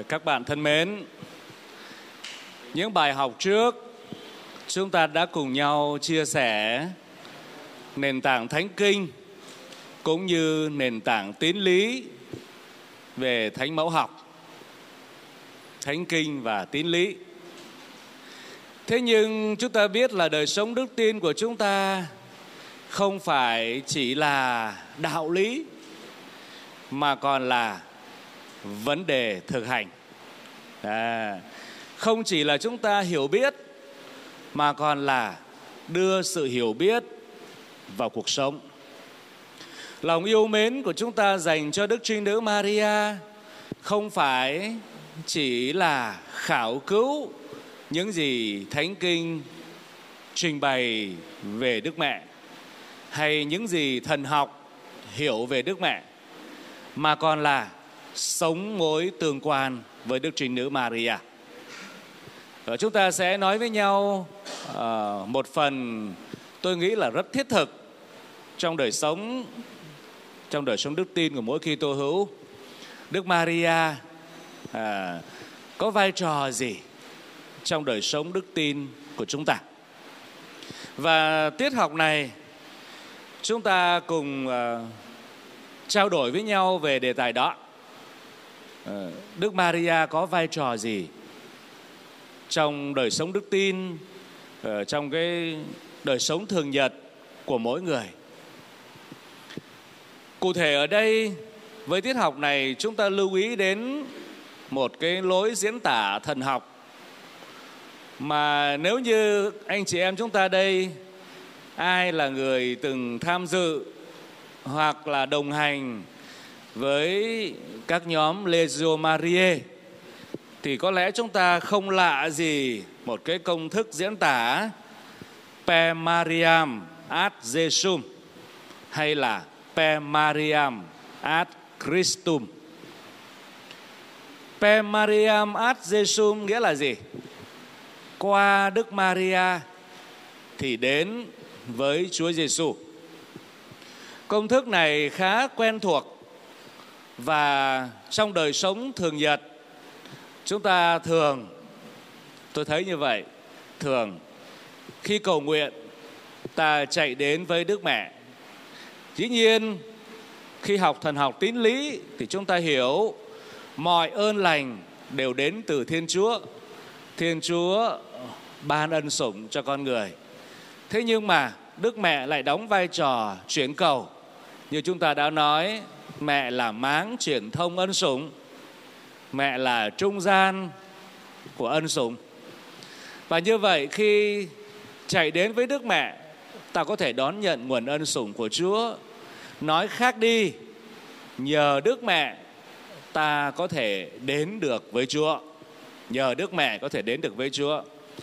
Các bạn thân mến, những bài học trước chúng ta đã cùng nhau chia sẻ nền tảng Thánh Kinh cũng như nền tảng tín lý về Thánh Mẫu học, Thánh Kinh và tín lý. Thế nhưng chúng ta biết là đời sống đức tin của chúng ta không phải chỉ là đạo lý mà còn là vấn đề thực hành. Không chỉ là chúng ta hiểu biết mà còn là đưa sự hiểu biết vào cuộc sống. Lòng yêu mến của chúng ta dành cho Đức Trinh Nữ Maria không phải chỉ là khảo cứu những gì Thánh Kinh trình bày về Đức Mẹ hay những gì thần học hiểu về Đức Mẹ, mà còn là sống mối tương quan với Đức Trinh Nữ Maria. Và chúng ta sẽ nói với nhau một phần tôi nghĩ là rất thiết thực trong đời sống đức tin của mỗi Kitô hữu. Đức Maria có vai trò gì trong đời sống đức tin của chúng ta? Và tiết học này chúng ta cùng trao đổi với nhau về đề tài đó. Đức Maria có vai trò gì trong đời sống đức tin, trong cái đời sống thường nhật của mỗi người? Cụ thể ở đây, với tiết học này, chúng ta lưu ý đến một cái lối diễn tả thần học mà nếu như anh chị em chúng ta đây, ai là người từng tham dự hoặc là đồng hành với các nhóm Legio Mariae thì có lẽ chúng ta không lạ gì một cái công thức diễn tả Per Mariam ad Jesum hay là Per Mariam ad Christum. Per Mariam ad Jesum nghĩa là gì? Qua Đức Maria thì đến với Chúa Giêsu. Công thức này khá quen thuộc và trong đời sống thường nhật chúng ta thường, tôi thấy như vậy, thường khi cầu nguyện ta chạy đến với Đức Mẹ. Dĩ nhiên khi học thần học tín lý thì chúng ta hiểu mọi ơn lành đều đến từ Thiên Chúa. Thiên Chúa ban ân sủng cho con người. Thế nhưng mà Đức Mẹ lại đóng vai trò chuyển cầu. Như chúng ta đã nói, mẹ là máng truyền thông ân sủng, mẹ là trung gian của ân sủng. Và như vậy khi chạy đến với Đức Mẹ, ta có thể đón nhận nguồn ân sủng của Chúa. Nói khác đi, nhờ Đức Mẹ ta có thể đến được với Chúa. Nhờ Đức Mẹ có thể đến được với Chúa.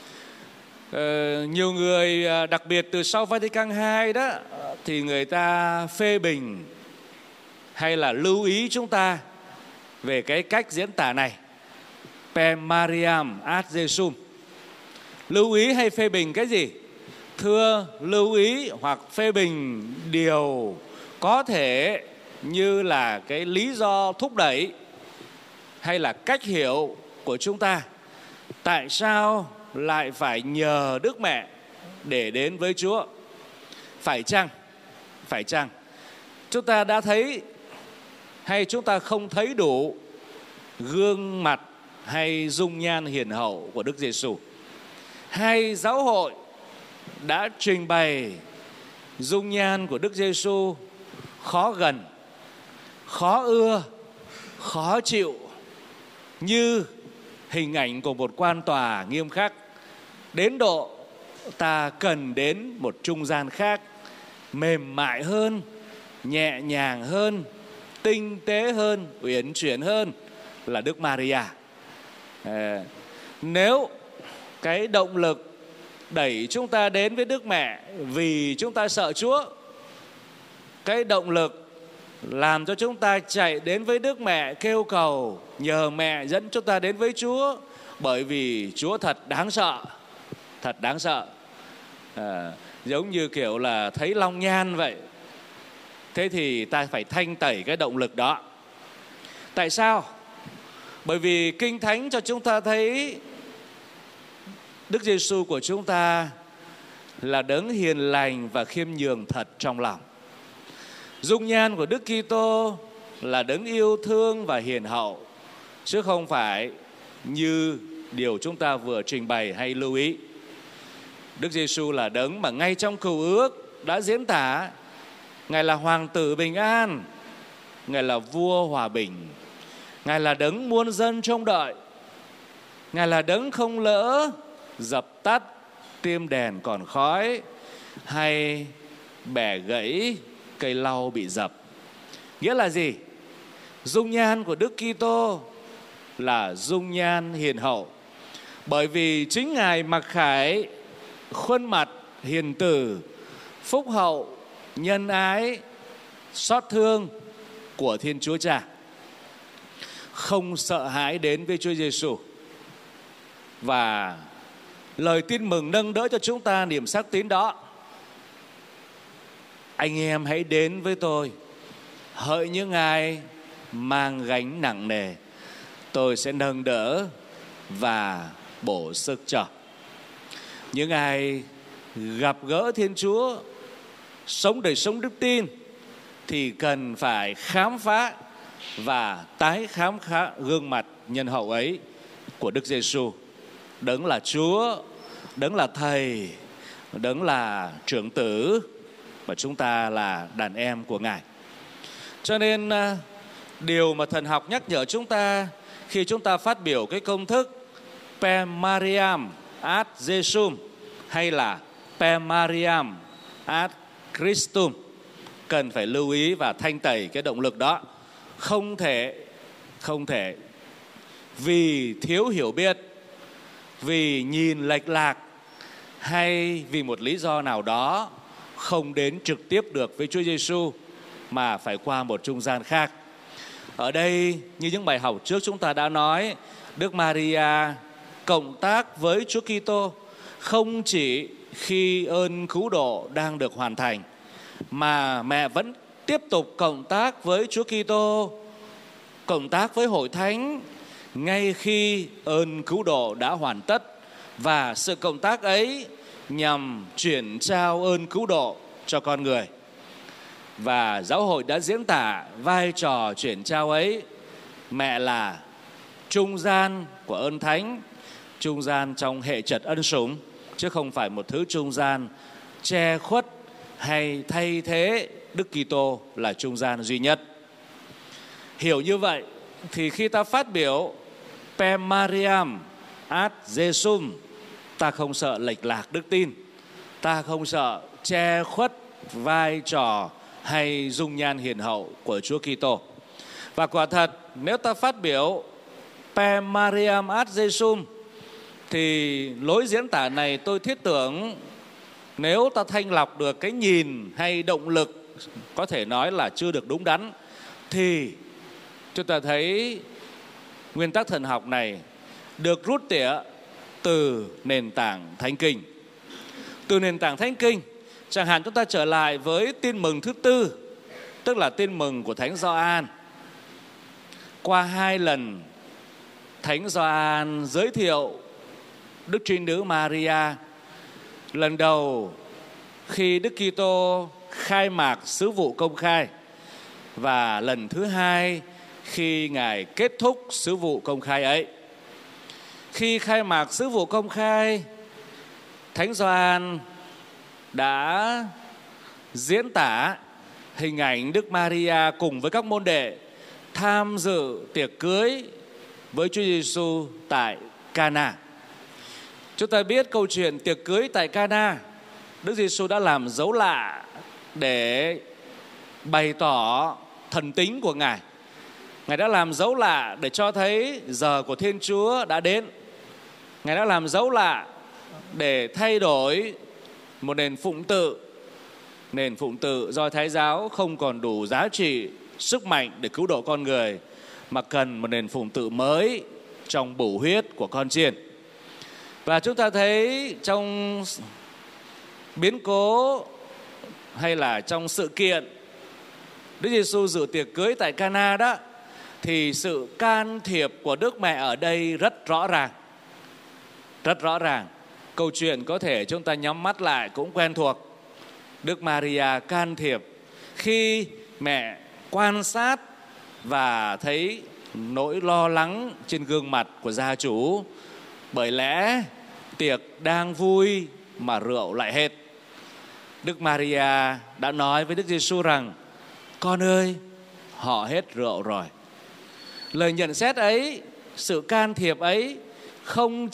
Nhiều người, đặc biệt từ sau Vatican II đó, thì người ta phê bình hay là lưu ý chúng ta về cái cách diễn tả này, Per Mariam ad Jesum. Lưu ý hay phê bình cái gì? Thưa, lưu ý hoặc phê bình điều có thể như là cái lý do thúc đẩy hay là cách hiểu của chúng ta. Tại sao lại phải nhờ Đức Mẹ để đến với Chúa? Phải chăng chúng ta đã thấy hay chúng ta không thấy đủ gương mặt hay dung nhan hiền hậu của Đức Giêsu? Hay giáo hội đã trình bày dung nhan của Đức Giêsu khó gần, khó ưa, khó chịu như hình ảnh của một quan tòa nghiêm khắc, đến độ ta cần đến một trung gian khác, mềm mại hơn, nhẹ nhàng hơn, tinh tế hơn, uyển chuyển hơn là Đức Maria. Nếu cái động lực đẩy chúng ta đến với Đức Mẹ vì chúng ta sợ Chúa, cái động lực làm cho chúng ta chạy đến với Đức Mẹ kêu cầu nhờ mẹ dẫn chúng ta đến với Chúa, bởi vì Chúa thật đáng sợ, thật đáng sợ. Giống như kiểu là thấy long nhan vậy. Thế thì ta phải thanh tẩy cái động lực đó. Tại sao? Bởi vì Kinh Thánh cho chúng ta thấy Đức Giêsu của chúng ta là đấng hiền lành và khiêm nhường thật trong lòng. Dung nhan của Đức Kitô là đấng yêu thương và hiền hậu, chứ không phải như điều chúng ta vừa trình bày hay lưu ý. Đức Giêsu là đấng mà ngay trong Cựu Ước đã diễn tả Ngài là hoàng tử bình an, Ngài là vua hòa bình, Ngài là đấng muôn dân trông đợi, Ngài là đấng không lỡ dập tắt tiêm đèn còn khói hay bẻ gãy cây lau bị dập. Nghĩa là gì? Dung nhan của Đức Kitô là dung nhan hiền hậu, bởi vì chính Ngài mặc khải khuôn mặt hiền từ, phúc hậu, nhân ái, xót thương của Thiên Chúa Cha, không sợ hãi đến với Chúa Giêsu. Và lời tin mừng nâng đỡ cho chúng ta niềm xác tín đó. Anh em hãy đến với tôi, hỡi những ai mang gánh nặng nề, tôi sẽ nâng đỡ và bổ sức cho. Những ai gặp gỡ Thiên Chúa, sống đời sống đức tin, thì cần phải khám phá và tái khám phá gương mặt nhân hậu ấy của Đức Giêsu. Đấng là Chúa, đấng là Thầy, đấng là trưởng tử, và chúng ta là đàn em của Ngài. Cho nên điều mà thần học nhắc nhở chúng ta khi chúng ta phát biểu cái công thức Per Mariam ad Jesum hay là Per Mariam ad Christum, cần phải lưu ý và thanh tẩy cái động lực đó. Không thể vì thiếu hiểu biết, vì nhìn lệch lạc, hay vì một lý do nào đó không đến trực tiếp được với Chúa Giêsu mà phải qua một trung gian khác. Ở đây như những bài học trước chúng ta đã nói, Đức Maria cộng tác với Chúa Kitô không chỉ khi ơn cứu độ đang được hoàn thành, mà mẹ vẫn tiếp tục cộng tác với Chúa Kitô, cộng tác với Hội Thánh ngay khi ơn cứu độ đã hoàn tất. Và sự cộng tác ấy nhằm chuyển trao ơn cứu độ cho con người. Và giáo hội đã diễn tả vai trò chuyển trao ấy. Mẹ là trung gian của ơn thánh, trung gian trong hệ trật ân sủng, chứ không phải một thứ trung gian che khuất hay thay thế Đức Kitô là trung gian duy nhất. Hiểu như vậy thì khi ta phát biểu Per Mariam ad Jesum, ta không sợ lệch lạc đức tin, ta không sợ che khuất vai trò hay dung nhan hiền hậu của Chúa Kitô. Và quả thật, nếu ta phát biểu Per Mariam ad Jesum, thì lối diễn tả này tôi thiết tưởng nếu ta thanh lọc được cái nhìn hay động lực có thể nói là chưa được đúng đắn, thì chúng ta thấy nguyên tắc thần học này được rút tỉa từ nền tảng Thánh Kinh. Từ nền tảng Thánh Kinh, chẳng hạn chúng ta trở lại với tin mừng thứ tư, tức là tin mừng của Thánh Gioan. Qua 2 lần Thánh Gioan giới thiệu Đức Trinh Nữ Maria, lần đầu khi Đức Kitô khai mạc sứ vụ công khai, và lần thứ 2 khi Ngài kết thúc sứ vụ công khai ấy. Khi khai mạc sứ vụ công khai, Thánh Gioan đã diễn tả hình ảnh Đức Maria cùng với các môn đệ tham dự tiệc cưới với Chúa Giêsu tại Cana. Chúng ta biết câu chuyện tiệc cưới tại Cana, Đức Giêsu đã làm dấu lạ để bày tỏ thần tính của Ngài. Ngài đã làm dấu lạ để cho thấy giờ của Thiên Chúa đã đến. Ngài đã làm dấu lạ để thay đổi một nền phụng tự. Nền phụng tự do Thái giáo không còn đủ giá trị, sức mạnh để cứu độ con người, mà cần một nền phụng tự mới trong bổ huyết của con chiên. Và chúng ta thấy trong biến cố hay là trong sự kiện Đức Giêsu dự tiệc cưới tại Cana đó, thì sự can thiệp của Đức Mẹ ở đây rất rõ ràng. Rất rõ ràng. Câu chuyện có thể chúng ta nhắm mắt lại cũng quen thuộc. Đức Maria can thiệp khi mẹ quan sát và thấy nỗi lo lắng trên gương mặt của gia chủ. Bởi lẽ tiệc đang vui mà rượu lại hết. Đức Maria đã nói với Đức Giêsu rằng: con ơi, họ hết rượu rồi. Lời nhận xét ấy, sự can thiệp ấy không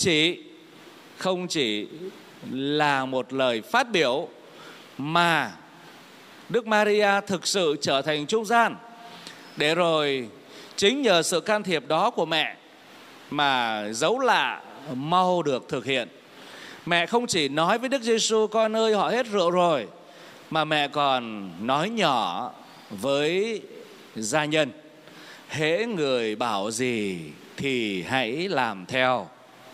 chỉ là một lời phát biểu, mà Đức Maria thực sự trở thành trung gian. Để rồi chính nhờ sự can thiệp đó của mẹ mà dấu lạ mau được thực hiện. Mẹ không chỉ nói với Đức Giêsu: con ơi, họ hết rượu rồi, mà mẹ còn nói nhỏ với gia nhân: hễ người bảo gì thì hãy làm theo.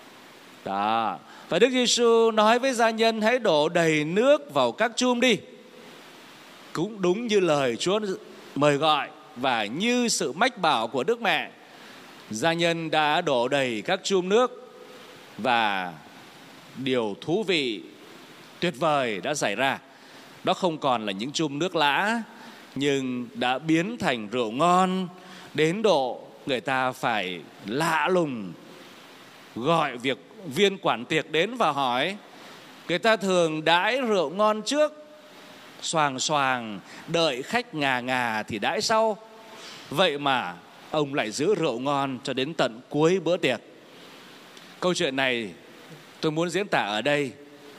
Đó. Và Đức Giêsu nói với gia nhân: hãy đổ đầy nước vào các chum đi. Cũng đúng như lời Chúa mời gọi và như sự mách bảo của Đức Mẹ, gia nhân đã đổ đầy các chum nước. Và điều thú vị, tuyệt vời đã xảy ra. Đó không còn là những chum nước lã, nhưng đã biến thành rượu ngon, đến độ người ta phải lạ lùng gọi việc viên quản tiệc đến và hỏi. Người ta thường đãi rượu ngon trước, xoàng xoàng, đợi khách ngà ngà thì đãi sau. Vậy mà ông lại giữ rượu ngon cho đến tận cuối bữa tiệc. Câu chuyện này tôi muốn diễn tả ở đây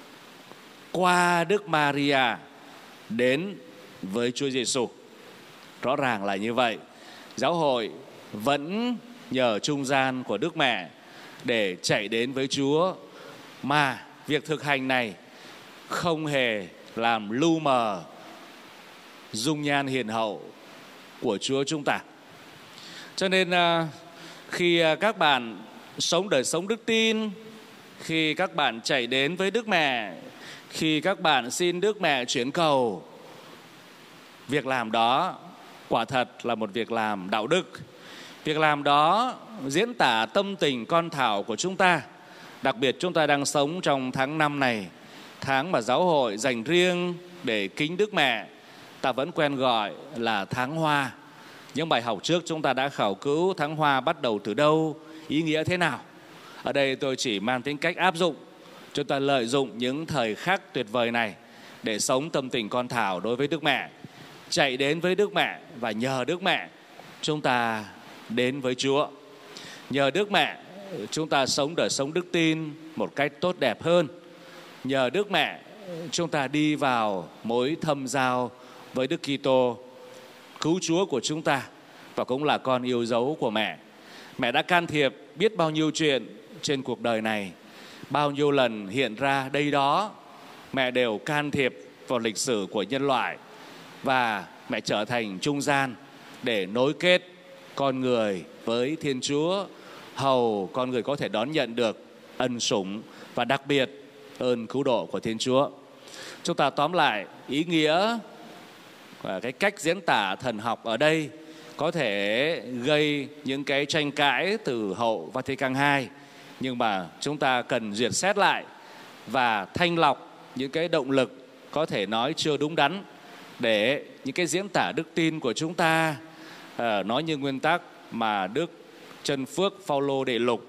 qua Đức Maria đến với Chúa Giêsu. Rõ ràng là như vậy. Giáo hội vẫn nhờ trung gian của Đức Mẹ để chạy đến với Chúa, mà việc thực hành này không hề làm lu mờ dung nhan hiền hậu của Chúa chúng ta. Cho nên khi các bạn sống đời sống đức tin, khi các bạn chạy đến với Đức Mẹ, khi các bạn xin Đức Mẹ chuyển cầu, việc làm đó quả thật là một việc làm đạo đức. Việc làm đó diễn tả tâm tình con thảo của chúng ta. Đặc biệt chúng ta đang sống trong tháng 5 này, tháng mà giáo hội dành riêng để kính Đức Mẹ. Ta vẫn quen gọi là tháng Hoa. Những bài học trước chúng ta đã khảo cứu tháng Hoa bắt đầu từ đâu, ý nghĩa thế nào. Ở đây tôi chỉ mang tính cách áp dụng. Chúng ta lợi dụng những thời khắc tuyệt vời này để sống tâm tình con thảo đối với Đức Mẹ, chạy đến với Đức Mẹ và nhờ Đức Mẹ chúng ta đến với Chúa. Nhờ Đức Mẹ chúng ta sống đời sống đức tin một cách tốt đẹp hơn. Nhờ Đức Mẹ chúng ta đi vào mối thâm giao với Đức Kitô, cứu Chúa của chúng ta và cũng là con yêu dấu của mẹ. Mẹ đã can thiệp biết bao nhiêu chuyện trên cuộc đời này. Bao nhiêu lần hiện ra đây đó, mẹ đều can thiệp vào lịch sử của nhân loại. Và mẹ trở thành trung gian để nối kết con người với Thiên Chúa, hầu con người có thể đón nhận được ân sủng và đặc biệt ơn cứu độ của Thiên Chúa. Chúng ta tóm lại ý nghĩa và cái cách diễn tả thần học ở đây có thể gây những cái tranh cãi từ hậu Vatican II, nhưng mà chúng ta cần duyệt xét lại và thanh lọc những cái động lực có thể nói chưa đúng đắn, để những cái diễn tả đức tin của chúng ta nói như nguyên tắc mà Đức Chân Phước Phaolô Đệ Lục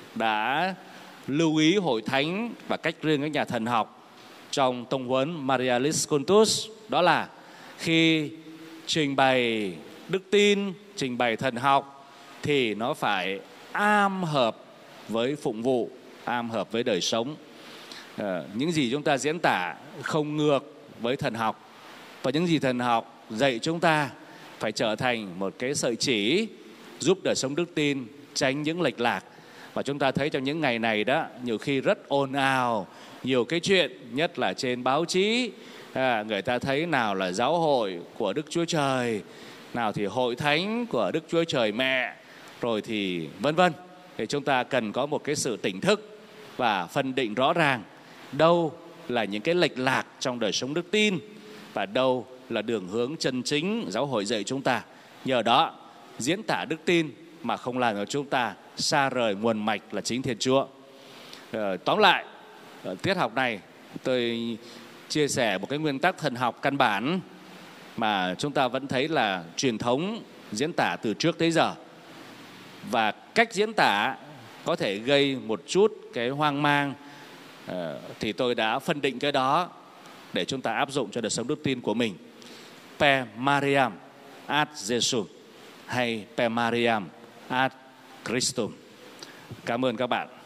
đã lưu ý hội thánh và cách riêng các nhà thần học trong tông huấn Marialis Cultus. Đó là khi trình bày đức tin, trình bày thần học thì nó phải am hợp với phụng vụ, am hợp với đời sống. Những gì chúng ta diễn tả không ngược với thần học, và những gì thần học dạy chúng ta phải trở thành một cái sợi chỉ giúp đời sống đức tin tránh những lệch lạc. Và chúng ta thấy trong những ngày này đó, nhiều khi rất ồn ào, nhiều cái chuyện, nhất là trên báo chí, người ta thấy nào là giáo hội của Đức Chúa Trời, nào thì hội thánh của Đức Chúa Trời Mẹ, rồi thì vân vân. Thì chúng ta cần có một cái sự tỉnh thức và phân định rõ ràng đâu là những cái lệch lạc trong đời sống đức tin và đâu là đường hướng chân chính giáo hội dạy chúng ta. Nhờ đó diễn tả đức tin mà không làm cho chúng ta xa rời nguồn mạch là chính Thiên Chúa. Tóm lại, tiết học này tôi chia sẻ một cái nguyên tắc thần học căn bản mà chúng ta vẫn thấy là truyền thống diễn tả từ trước tới giờ. Và cách diễn tả có thể gây một chút cái hoang mang, thì tôi đã phân định cái đó để chúng ta áp dụng cho đời sống đức tin của mình. Per Mariam ad Jesum hay Per Mariam ad Christum. Cảm ơn các bạn.